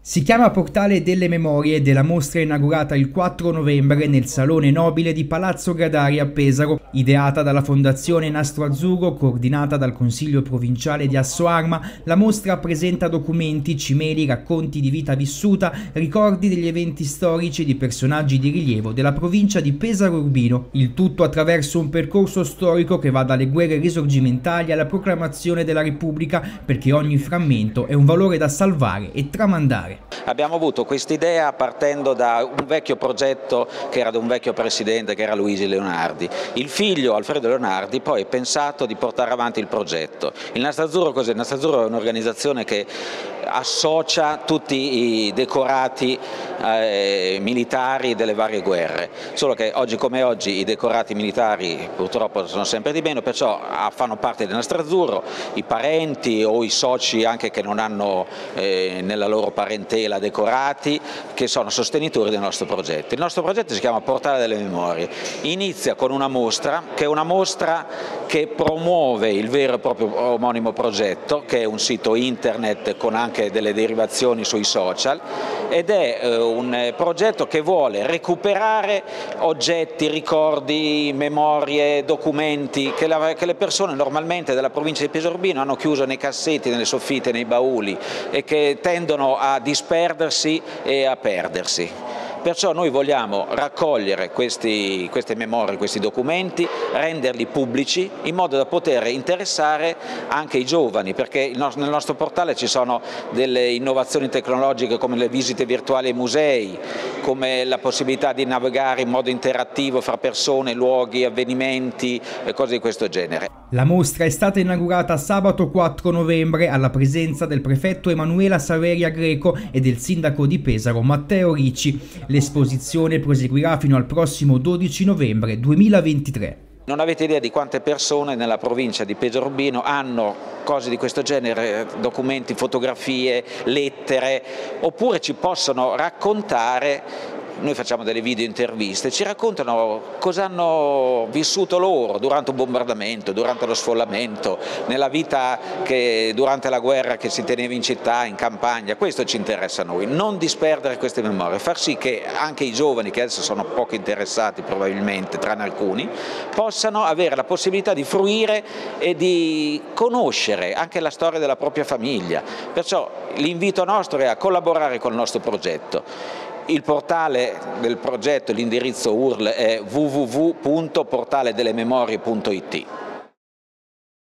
Si chiama Portale delle Memorie ed è la mostra inaugurata il 4 novembre nel Salone Nobile di Palazzo Gradari a Pesaro, ideata dalla Fondazione Nastro Azzurro, coordinata dal Consiglio Provinciale di Assoarma. La mostra presenta documenti, cimeli, racconti di vita vissuta, ricordi degli eventi storici e di personaggi di rilievo della provincia di Pesaro Urbino, il tutto attraverso un percorso storico che va dalle guerre risorgimentali alla proclamazione della Repubblica, perché ogni frammento è un valore da salvare e tramandare. Abbiamo avuto questa idea partendo da un vecchio progetto che era di un vecchio presidente che era Luigi Leonardi. Il figlio Alfredo Leonardi poi ha pensato di portare avanti il progetto. Il Nastro Azzurro cos'è? Il Nastro Azzurro è un'organizzazione che associa tutti i decorati militari delle varie guerre, solo che oggi come oggi i decorati militari purtroppo sono sempre di meno, perciò fanno parte del Nastro Azzurro i parenti o i soci anche che non hanno nella loro parentela decorati, che sono sostenitori del nostro progetto. Il nostro progetto si chiama Portale delle Memorie, inizia con una mostra che promuove il vero e proprio omonimo progetto, che è un sito internet con anche delle derivazioni sui social, ed è un progetto che vuole recuperare oggetti, ricordi, memorie, documenti che le persone normalmente della provincia di Pesaro Urbino hanno chiuso nei cassetti, nelle soffitte, nei bauli e che tendono a disperdersi e a perdersi. Perciò noi vogliamo raccogliere queste memorie, questi documenti, renderli pubblici in modo da poter interessare anche i giovani, perché nel nostro portale ci sono delle innovazioni tecnologiche come le visite virtuali ai musei, come la possibilità di navigare in modo interattivo fra persone, luoghi, avvenimenti e cose di questo genere. La mostra è stata inaugurata sabato 4 novembre alla presenza del prefetto Emanuela Saveria Greco e del sindaco di Pesaro Matteo Ricci. L'esposizione proseguirà fino al prossimo 12 novembre 2023. Non avete idea di quante persone nella provincia di Pesaro Urbino hanno cose di questo genere, documenti, fotografie, lettere, oppure ci possono raccontare. Noi facciamo delle video interviste, ci raccontano cosa hanno vissuto loro durante un bombardamento, durante lo sfollamento, nella vita durante la guerra che si teneva in città, in campagna. Questo ci interessa a noi, non disperdere queste memorie, far sì che anche i giovani, che adesso sono poco interessati probabilmente, tranne alcuni, possano avere la possibilità di fruire e di conoscere anche la storia della propria famiglia. Perciò l'invito nostro è a collaborare con il nostro progetto. Il portale del progetto, l'indirizzo URL è www.portaledellememorie.it.